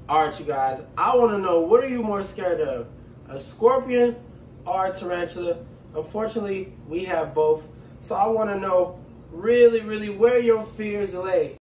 Alright, you guys, I want to know, what are you more scared of? A scorpion or a tarantula? Unfortunately, we have both. So I want to know really, where your fears lay.